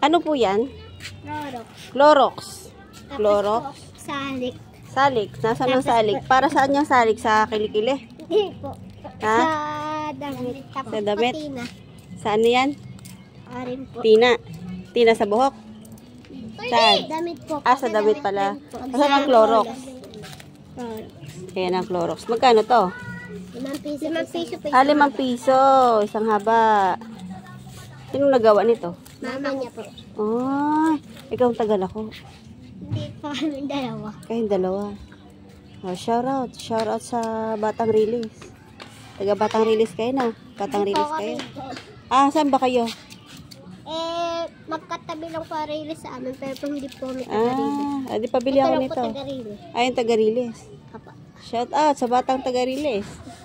Ano po yan? Clorox. Clorox. Tapos Clorox. po, salik. Salik. Nasaan ang salik? Para saan yung salik? Sa kilikili? Hindi po. Ha? Sa damit. Tapos Sa damit? patina. Saan yan? Arin po. Tina. Tina sa buhok? Saan? Damit po. Ah, sa damit pala. Saan ang Clorox? Ayan ang Clorox. Magkano to? 5 piso. 5 piso po. 5 piso. Isang haba. Sinong nagawa nito? Mama niya po. Ay, ikaw ang tagal ako. Hindi po kami dalawa. Kayong dalawa. Oh, shout out. Shout out sa Batang Release. Taga Batang Release kayo na. Batang Release kayo. Ah, saan ba kayo? Magkatabi lang po release sa amin, pero hindi po kami taga-release. Ah, di pabili ako nito. Ayun, taga Release. Shout out sa Batang taga Release.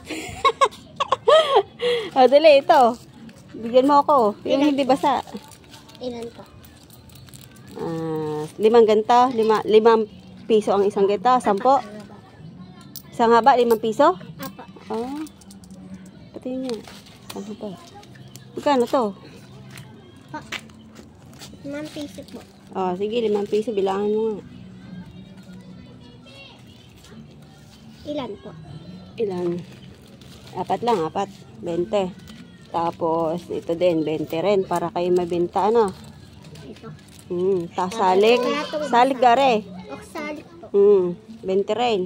Oh, dali, ito. Bigyan mo ako. Yung hindi basa. Ilan po? 5 ganito. 5 piso ang isang ganito. 10. Isang haba, 5 piso? Apa. Oh. Pati niya. Isang haba. Magkano to? 5 piso po. Oh, sige, 5 piso. Bilangan mo nga. Ilan po? Ilan? 4 lang, 4. 20. Tapos, ito din, 20 rin. Para kayo mabenta, ano? Ito. Tapos salik. Salik gare. O, salik po. 20 rin.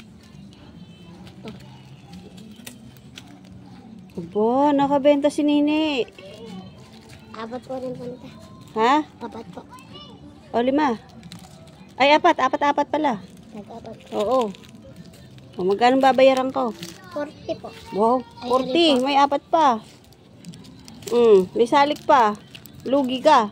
Aba, nakabenta si Nini. Apat po rin po nito. Ha? Apat po. O, 5. Ay, 4. 4 pala. Tag-apat po. Oo. O, magkano babayaran ko? 40 po. Wow, 40. May 4 pa. May salik pa. Lugi ka.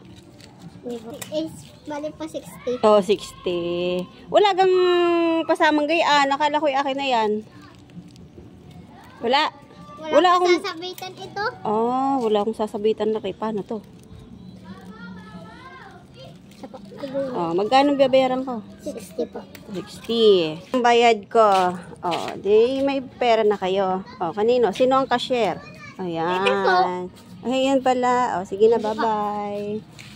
Bali po 60. Oh, 60. Wala kang kasamang gayaan. Nakala ko yung akin na yan. Wala. Wala akong sasabitan ito. wala akong sasabitan na rin. Paano to? Magkano babayaran ko? 60 po. 60. Ang bayad ko. Di may pera na kayo. Kanino? Sino ang cashier? Ayan. Ayan pala. Sige na, bye-bye.